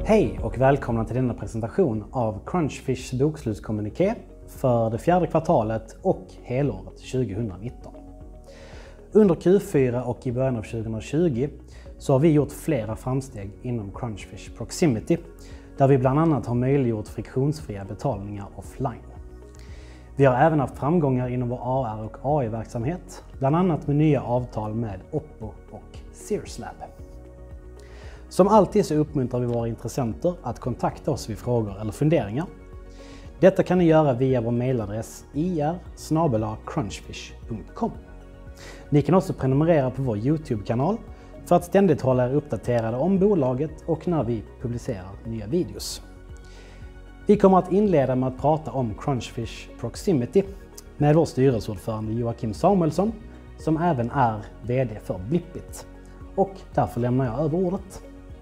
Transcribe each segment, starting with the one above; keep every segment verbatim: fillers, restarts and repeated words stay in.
Hej och välkomna till denna presentation av Crunchfish bokslutskommuniké för det fjärde kvartalet och helåret tjugonitton. Under Q fyra och i början av tjugohundratjugo så har vi gjort flera framsteg inom Crunchfish Proximity, där vi bland annat har möjliggjort friktionsfria betalningar offline. Vi har även haft framgångar inom vår A R och A I-verksamhet, bland annat med nya avtal med Oppo och Sears Lab. Som alltid så uppmuntrar vi våra intressenter att kontakta oss vid frågor eller funderingar. Detta kan ni göra via vår mejladress i r snabel-a crunchfish punkt com. Ni kan också prenumerera på vår YouTube-kanal för att ständigt hålla er uppdaterade om bolaget och när vi publicerar nya videos. Vi kommer att inleda med att prata om Crunchfish Proximity med vår styrelseordförande Joakim Samuelsson, som även är V D för Blippit. Och därför lämnar jag över ordet.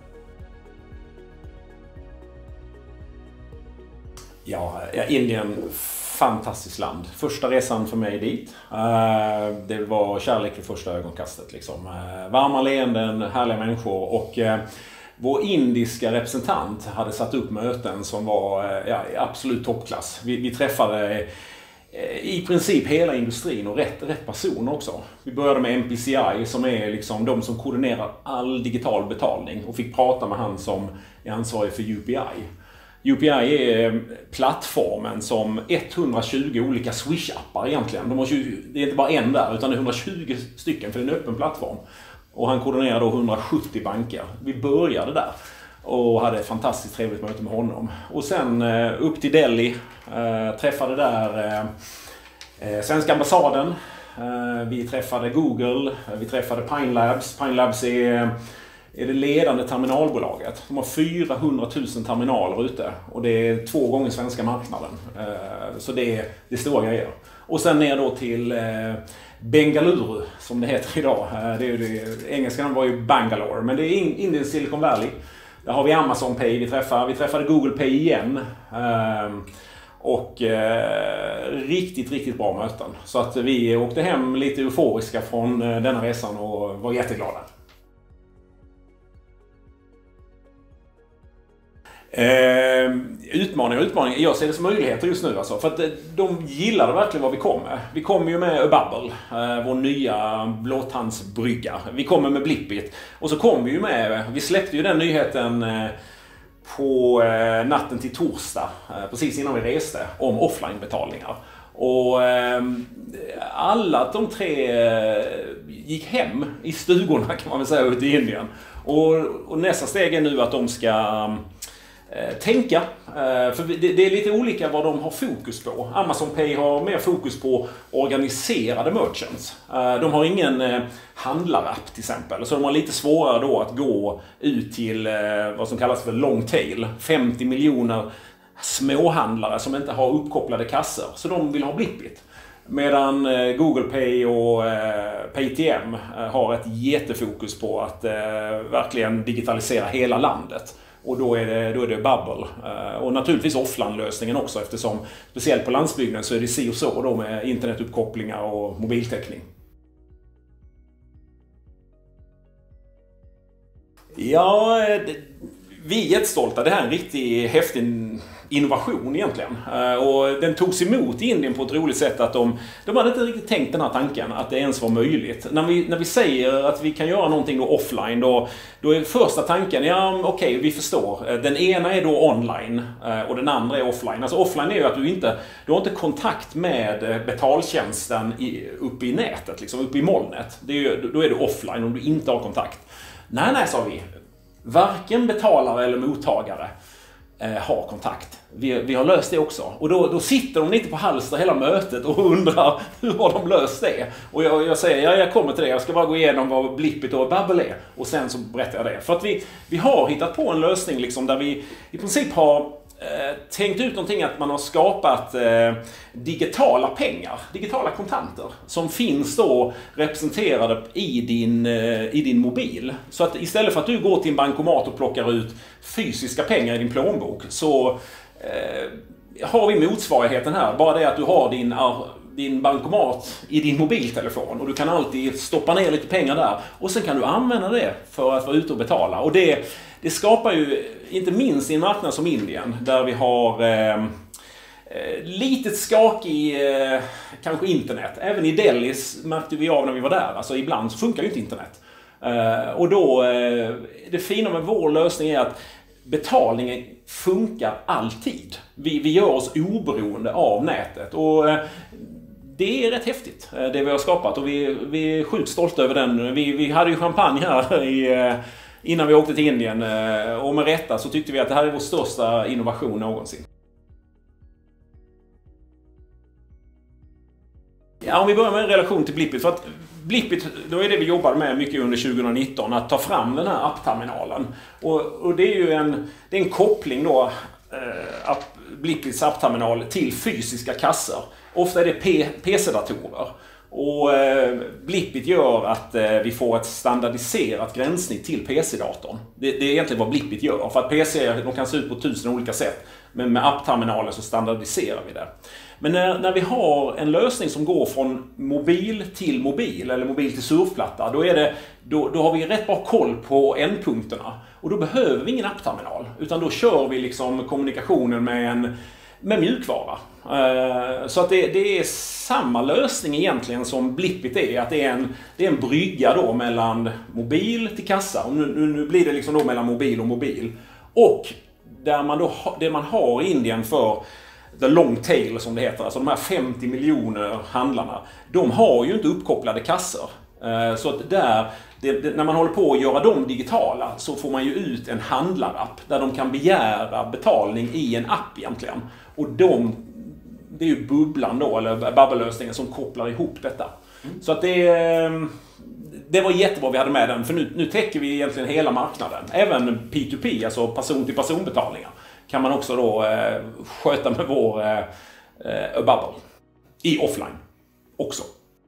Ja, Indien, fantastiskt land. Första resan för mig dit. Det var kärlek vid första ögonkastet. Liksom. Varma leenden, härliga människor och vår indiska representant hade satt upp möten som var ja, absolut toppklass. Vi, vi träffade i princip hela industrin och rätt, rätt personer också. Vi började med M P C I som är liksom de som koordinerar all digital betalning och fick prata med han som är ansvarig för U P I. U P I är plattformen som etthundratjugo olika Swish-appar egentligen. De har tjugo, det är inte bara en där utan det är hundratjugo stycken för det är en öppen plattform. Och han koordinerar då hundrasjuttio banker. Vi började där och hade ett fantastiskt trevligt möte med honom. Och sen upp till Delhi, träffade där svenska ambassaden. Vi träffade Google, vi träffade Pine Labs. Pine Labs är... är det ledande terminalbolaget. De har fyrahundratusen terminaler ute och det är två gånger svenska marknaden. Så det är, det är stora grejer. Och sen ner då till Bengaluru som det heter idag. Det är det, engelskan var ju Bangalore, men det är Indiens Silicon Valley. Där har vi Amazon Pay vi träffar. Vi träffade Google Pay igen. Och riktigt, riktigt bra möten. Så att vi åkte hem lite euforiska från denna resan och var jätteglada. Eh, utmaningar och utmaningar. Jag ser det som möjligheter just nu alltså, för att de gillade verkligen vad vi kom med. Vi kommer ju med Bubble, eh, vår nya blåtandsbrygga. Vi kommer med Blippit och så kom vi ju med, vi släppte ju den nyheten eh, på eh, natten till torsdag, eh, precis innan vi reste, om offline-betalningar. Och eh, alla de tre eh, gick hem i stugorna kan man väl säga ute i Indien. Och, och nästa steg är nu att de ska tänka, för det är lite olika vad de har fokus på. Amazon Pay har mer fokus på organiserade merchants. De har ingen handlarapp till exempel, så de har lite svårare då att gå ut till vad som kallas för long tail. femtio miljoner småhandlare som inte har uppkopplade kassor, så de vill ha Blippit. Medan Google Pay och Paytm har ett jättefokus på att verkligen digitalisera hela landet. Och då är det, då är det Bubble. Och naturligtvis offline-lösningen också, eftersom speciellt på landsbygden så är det si och så då med internetuppkopplingar och mobiltäckning. Ja, det, vi är jättestolta. Det här är en riktigt häftig innovation egentligen. Och den togs emot i Indien på ett roligt sätt att de, de hade inte riktigt tänkt den här tanken att det ens var möjligt. När vi, när vi säger att vi kan göra någonting då offline, då, då är första tanken, ja okej, okay, vi förstår. Den ena är då online och den andra är offline. Alltså offline är ju att du inte, du har inte kontakt med betaltjänsten i, uppe i nätet, liksom uppe i molnet. Det är ju, då är du offline om du inte har kontakt. Nej, nej, sa vi. Varken betalare eller mottagare eh, har kontakt. Vi, vi har löst det också. Och då, då sitter de lite på halster hela mötet och undrar hur har de löst det. Och jag, jag säger, ja, jag kommer till det. Jag ska bara gå igenom vad Blippit och Bubble är. Och sen så berättar jag det. För att vi, vi har hittat på en lösning liksom, där vi i princip har eh, tänkt ut någonting att man har skapat eh, digitala pengar, digitala kontanter som finns då representerade i din, eh, i din mobil. Så att istället för att du går till en bankomat och plockar ut fysiska pengar i din plånbok så eh, har vi motsvarigheten här. Bara det att du har din din bankomat i din mobiltelefon och du kan alltid stoppa ner lite pengar där och sen kan du använda det för att vara ute och betala. Och det, det skapar ju, inte minst i en marknad som Indien där vi har eh, lite skakig eh, kanske internet. Även i Delhi märkte vi av när vi var där. Alltså ibland så funkar ju inte internet. Eh, och då, eh, det fina med vår lösning är att betalningen funkar alltid. Vi, vi gör oss oberoende av nätet. Och eh, det är rätt häftigt eh, det vi har skapat. Och vi, vi är sjukt stolta över den. Vi, vi hade ju champagne här i, eh, innan vi åkte till Indien. Eh, och med rätta så tyckte vi att det här är vår största innovation någonsin. Ja, om vi börjar med en relation till Blippit. För att Blippit, då är det vi jobbar med mycket under tjugonitton, att ta fram den här appterminalen. Och, och det är ju en, det är en koppling då, eh, app, Blippits appterminal till fysiska kassor. Ofta är det P- P C-datorer. Och eh, Blippit gör att eh, vi får ett standardiserat gränssnitt till P C-datorn. Det, det är egentligen vad Blippit gör. För att P C de kan se ut på tusen olika sätt. Men med appterminalen så standardiserar vi det. Men när, när vi har en lösning som går från mobil till mobil eller mobil till surfplatta, då, är det, då, då har vi rätt bra koll på ändpunkterna. Och då behöver vi ingen appterminal, utan då kör vi liksom kommunikationen med, en, med mjukvara. Uh, så att det, det är samma lösning egentligen som Blippit är, att det är en, det är en brygga då mellan mobil till kassa. Och nu, nu, nu blir det liksom då mellan mobil och mobil. Och där man då, det man har i Indien för the long tail som det heter, alltså de här femtio miljoner handlarna, de har ju inte uppkopplade kassor. Så att där, det, det, när man håller på att göra dem digitala så får man ju ut en handlarapp där de kan begära betalning i en app egentligen. Och de, det är ju bubblan då, eller babbellösningen som kopplar ihop detta. Mm. Så att det, det var jättebra vi hade med den, för nu, nu täcker vi egentligen hela marknaden. Även P to P, alltså person till person betalningar, kan man också då eh, sköta med vår eh, eh, bubble i offline också.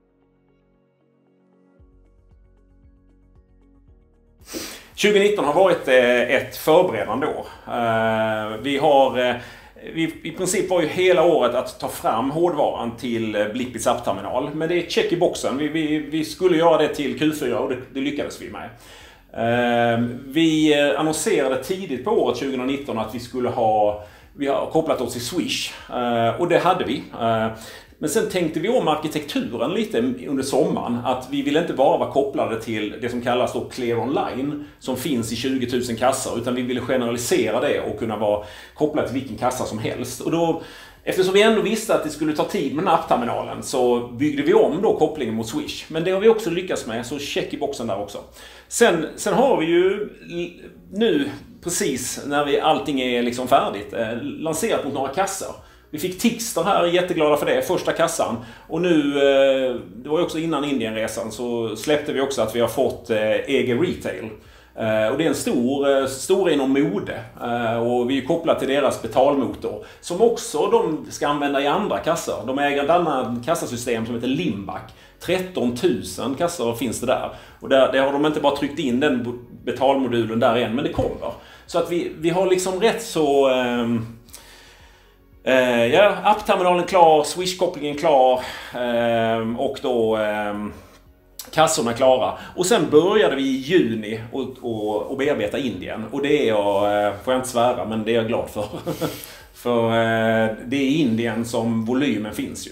tjugonitton har varit eh, ett förberedande år. Eh, vi har eh, vi, i princip var ju hela året att ta fram hårdvaran till eh, Blippits appterminal, men det är check i boxen. Vi, vi, vi skulle göra det till Q fyra och det, det lyckades vi med. Vi annonserade tidigt på året tjugonitton att vi skulle ha, vi har kopplat oss till Swish, och det hade vi. Men sen tänkte vi om arkitekturen lite under sommaren, att vi vill inte bara vara kopplade till det som kallas då Clear Online som finns i tjugo tusen kassor, utan vi ville generalisera det och kunna vara kopplade till vilken kassa som helst. Och då, eftersom vi ändå visste att det skulle ta tid med den här appterminalen, så byggde vi om då kopplingen mot Swish. Men det har vi också lyckats med, så check i boxen där också. Sen, sen har vi ju nu, precis när vi, allting är liksom färdigt, eh, lanserat mot några kassor. Vi fick Tixter här, jätteglada för det, första kassan. Och nu, eh, det var ju också innan Indienresan, så släppte vi också att vi har fått eh, E G Retail. Uh, och det är en stor, uh, stor inom mode, uh, och vi är kopplade till deras betalmotor som också de ska använda i andra kassor. De äger ett annat kassasystem som heter Limback. tretton tusen kassor finns det där, och där, där har de inte bara tryckt in den betalmodulen där än, men det kommer. Så att vi, vi har liksom rätt så um, uh, ja, appterminalen klar, Swish-kopplingen klar, um, och då um, kassorna klara. Och sen började vi i juni och, och, och bearbeta Indien. Och det är jag, får jag inte svära, men det är jag glad för. För det är Indien som volymen finns ju.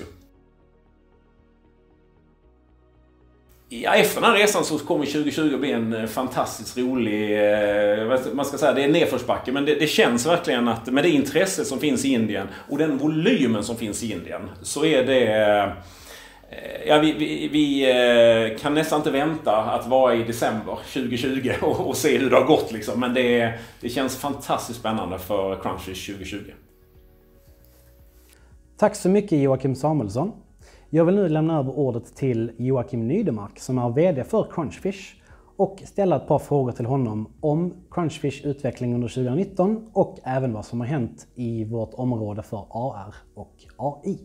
Ja, efter den här resan så kommer tjugo tjugo bli en fantastiskt rolig, man ska säga, det är en nedförsbacke, men det, det känns verkligen att med det intresse som finns i Indien och den volymen som finns i Indien, så är det... Ja, vi, vi, vi kan nästan inte vänta att vara i december tjugo tjugo och, och se hur det har gått liksom. Men det, det känns fantastiskt spännande för Crunchfish tjugo tjugo. Tack så mycket Joakim Samuelsson. Jag vill nu lämna över ordet till Joakim Nydemark som är vd för Crunchfish och ställa ett par frågor till honom om Crunchfish utveckling under tjugonitton och även vad som har hänt i vårt område för A R och A I.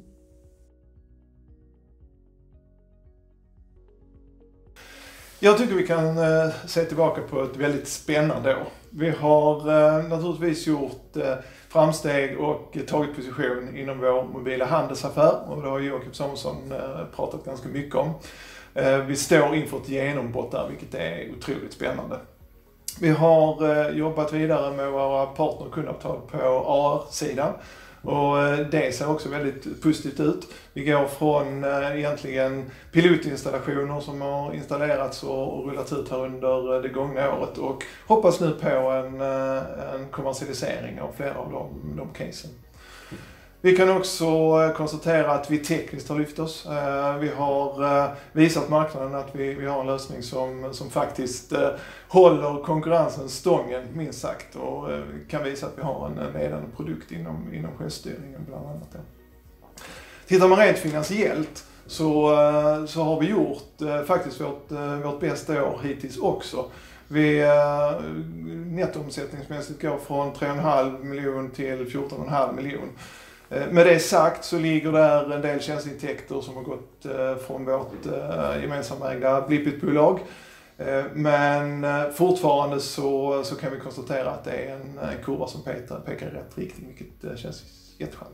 Jag tycker vi kan eh, se tillbaka på ett väldigt spännande år. Vi har eh, naturligtvis gjort eh, framsteg och tagit position inom vår mobila handelsaffär, och det har Joakim Samuelsson eh, pratat ganska mycket om. Eh, vi står inför ett genombrott där, vilket är otroligt spännande. Vi har eh, jobbat vidare med våra partner- och kundavtal på A R-sidan. Och det ser också väldigt positivt ut. Vi går från äh, egentligen pilotinstallationer som har installerats och, och rullat ut här under det gångna året, och hoppas nu på en, äh, en kommersialisering av flera av de, de casen. Vi kan också konstatera att vi tekniskt har lyft oss. Vi har visat marknaden att vi, vi har en lösning som, som faktiskt håller konkurrensen stången, minst sagt, och kan visa att vi har en ledande produkt inom, inom självstyrningen bland annat. Tittar man rent finansiellt så, så har vi gjort faktiskt vårt, vårt bästa år hittills också. Vi uh, nettoomsättningsmässigt går från tre komma fem miljoner till fjorton komma fem miljoner. Med det sagt så ligger där en del tjänsteintäkter som har gått från vårt gemensamma ägda Blippit-bolag. Men fortfarande så, så kan vi konstatera att det är en kurva som pekar, pekar i rätt riktning, vilket känns jätteskönt.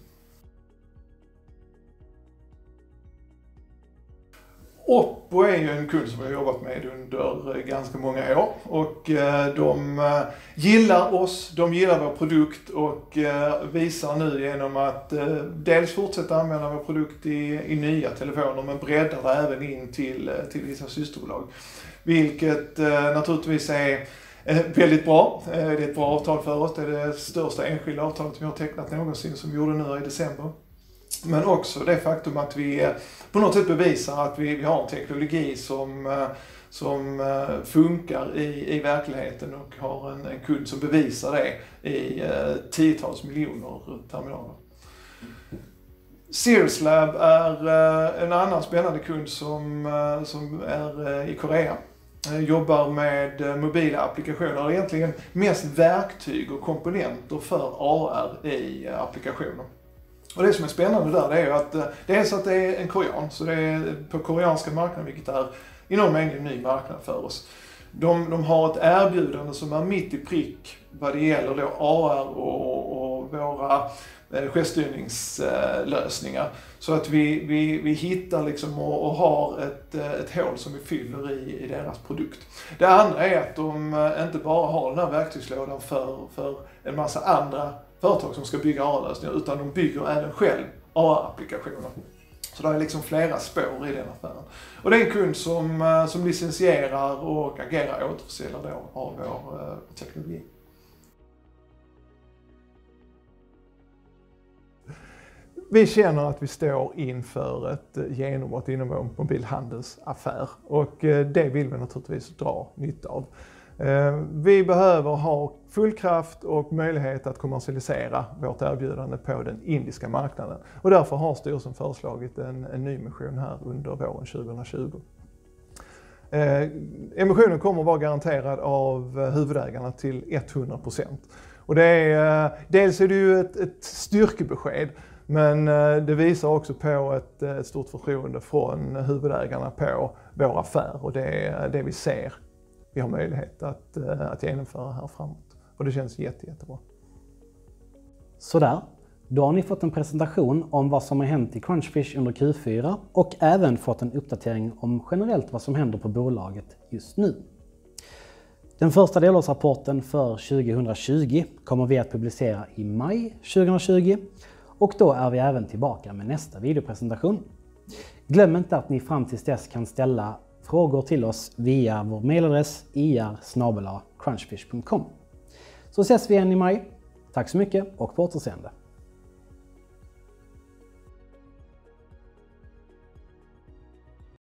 Oppo är ju en kund som vi har jobbat med under ganska många år, och de gillar oss, de gillar vår produkt och visar nu genom att dels fortsätta använda vår produkt i, i nya telefoner, men breddar det även in till, till vissa systerbolag. Vilket naturligtvis är väldigt bra. Det är ett bra avtal för oss, det är det största enskilda avtalet vi har tecknat någonsin, som vi gjorde nu i december. Men också det faktum att vi på något sätt bevisar att vi, vi har en teknologi som, som funkar i, i verkligheten, och har en, en kund som bevisar det i eh, tiotals miljoner terminaler. Cirrus Lab är eh, en annan spännande kund som, eh, som är eh, i Korea. Jobbar med mobila applikationer, egentligen mest verktyg och komponenter för A R i applikationer. Och det som är spännande där, det är ju att dels att det är en korean, så det är på koreanska marknaden, vilket är i någon mening en ny marknad för oss. De, de har ett erbjudande som är mitt i prick vad det gäller då A R och, och våra eh, självstyrningslösningar. Så att vi, vi, vi hittar liksom och, och har ett, ett hål som vi fyller i, i deras produkt. Det andra är att de inte bara har den här verktygslådan för, för en massa andra företag som ska bygga A R-lösningar, utan de bygger även själv A R-applikationer. Så det är liksom flera spår i den affären. Och det är en kund som, som licensierar och agerar återförsäljare av vår uh, teknologi. Vi känner att vi står inför ett genombrott inom vår mobilhandelsaffär, och det vill vi naturligtvis dra nytta av. Vi behöver ha full kraft och möjlighet att kommersialisera vårt erbjudande på den indiska marknaden. Och därför har styrelsen föreslagit en, en ny emission här under våren tjugohundratjugo. Eh, emissionen kommer att vara garanterad av huvudägarna till hundra procent. Och det är, dels är det ju ett, ett styrkebesked, men det visar också på ett, ett stort förtroende från huvudägarna på vår affär, och det är det vi ser vi har möjlighet att, att genomföra här framåt. Och det känns jätte, jättebra. Sådär, då har ni fått en presentation om vad som har hänt i Crunchfish under Q fyra, och även fått en uppdatering om generellt vad som händer på bolaget just nu. Den första delårsrapporten för tjugohundratjugo kommer vi att publicera i maj tjugohundratjugo, och då är vi även tillbaka med nästa videopresentation. Glöm inte att ni fram tills dess kan ställa frågor till oss via vår mailadress i r snabel a crunchfish punkt com. Så ses vi igen i maj. Tack så mycket och på återseende.